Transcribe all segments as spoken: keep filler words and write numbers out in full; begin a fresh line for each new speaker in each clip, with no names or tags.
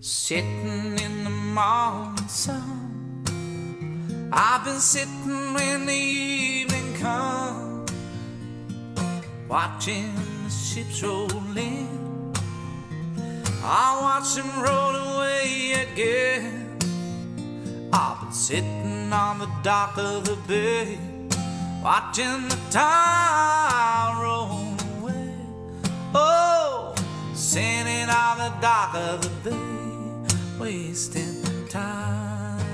Sitting in the morning sun, I've been sitting when the evening comes, watching the ships roll in. I watch them roll away again. I've been sitting on the dock of the bay, watching the tide roll away. Oh, sitting on the dock of the bay, wasting time.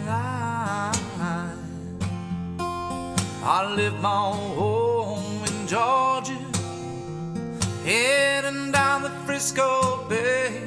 I live my home in Georgia, heading down the Frisco Bay.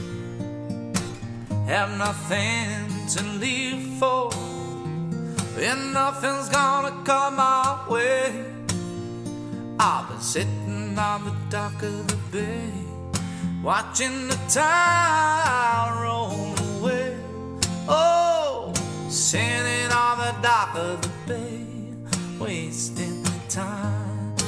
Have nothing to live for, and nothing's gonna come my way. I've been sitting on the dock of the bay, watching the tide roll away. Oh, sitting on the dock of the bay, wasting time.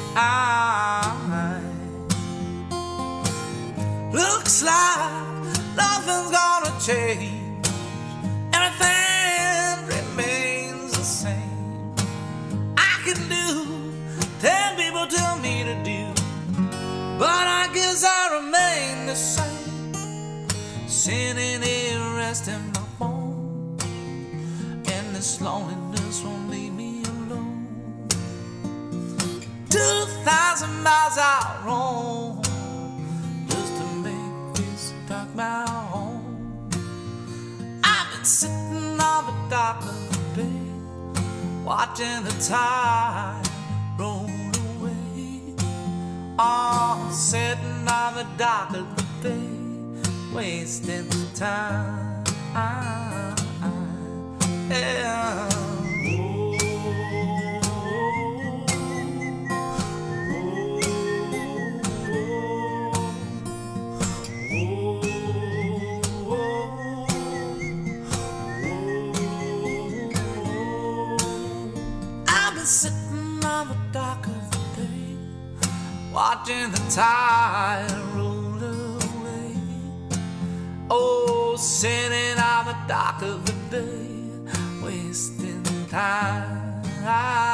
Looks like nothing's gonna change, everything remains the same. I can do ten people tell me to do, but I guess I remain the same. Sitting here resting my bones, and this loneliness won't leave me alone. Two thousand miles I roam just to make this dock my home. I've been sitting on the dock of the bay, watching the tide roll away. Oh, sitting on the dock of the bay, wasting time. Yeah. I've been sitting on the dock of the bay, watching the tide roll away. Oh, sitting on the dock of the bay, wasting time.